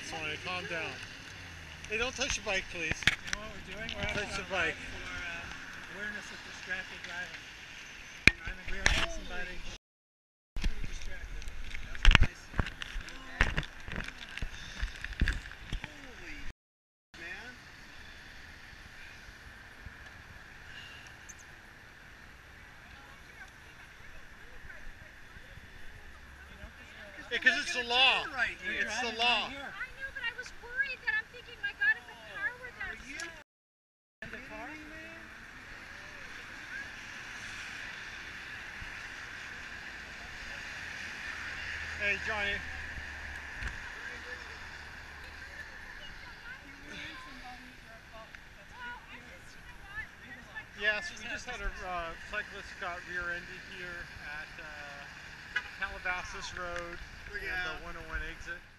Sonny. Calm down. Hey, don't touch the bike, please. You know what we're doing? We're touch the bike. For awareness of distracted driving. Trying to realize somebody pretty distracted. That's what I see. Holy man. Yeah, because it's the law. Right here. It's the law. I know, but I was worried that I'm thinking, my God, if a car were that slow. And the car? Hey, Johnny. Yes, we just had a cyclist got rear-ended here at Calabasas Road and the 101 exit.